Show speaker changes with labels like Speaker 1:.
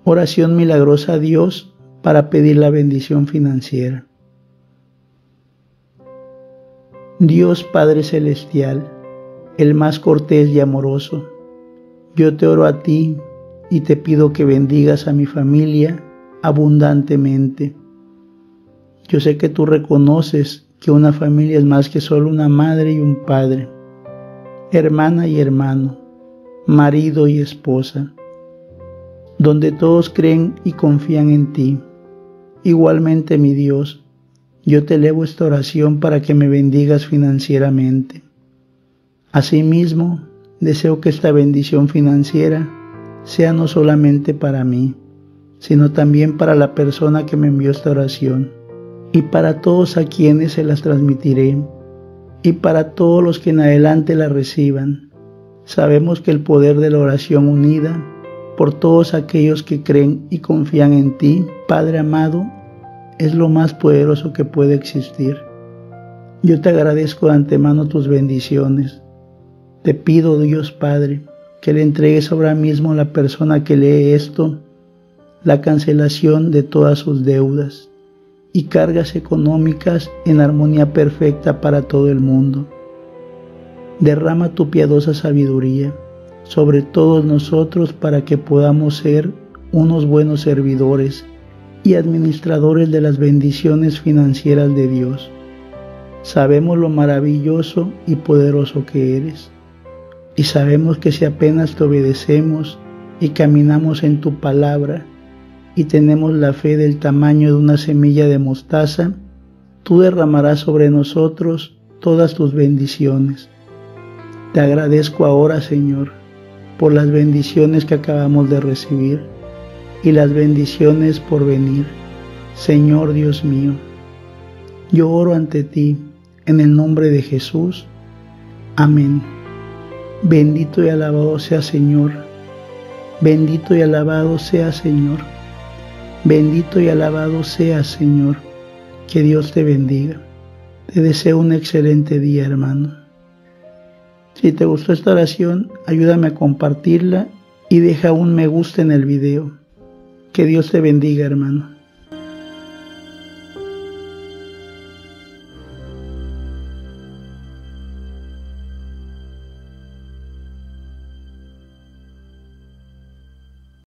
Speaker 1: Oración milagrosa a Dios para pedir la bendición financiera. Dios Padre Celestial, el más cortés y amoroso, yo te oro a ti y te pido que bendigas a mi familia abundantemente. Yo sé que tú reconoces que una familia es más que solo una madre y un padre, hermana y hermano, marido y esposa, donde todos creen y confían en ti. Igualmente, mi Dios, yo te elevo esta oración para que me bendigas financieramente. Asimismo, deseo que esta bendición financiera sea no solamente para mí, sino también para la persona que me envió esta oración, y para todos a quienes se las transmitiré, y para todos los que en adelante la reciban. Sabemos que el poder de la oración unida por todos aquellos que creen y confían en ti, Padre amado, es lo más poderoso que puede existir. Yo te agradezco de antemano tus bendiciones. Te pido, Dios Padre, que le entregues ahora mismo a la persona que lee esto la cancelación de todas sus deudas y cargas económicas en armonía perfecta para todo el mundo. Derrama tu piadosa sabiduría sobre todos nosotros para que podamos ser unos buenos servidores y administradores de las bendiciones financieras de Dios. Sabemos lo maravilloso y poderoso que eres, y sabemos que si apenas te obedecemos y caminamos en tu palabra y tenemos la fe del tamaño de una semilla de mostaza, tú derramarás sobre nosotros todas tus bendiciones. Te agradezco ahora, Señor, por las bendiciones que acabamos de recibir y las bendiciones por venir. Señor Dios mío, yo oro ante ti en el nombre de Jesús. Amén. Bendito y alabado sea Señor. Bendito y alabado sea Señor. Bendito y alabado sea Señor. Que Dios te bendiga. Te deseo un excelente día, hermano. Si te gustó esta oración, ayúdame a compartirla y deja un me gusta en el video. Que Dios te bendiga, hermano.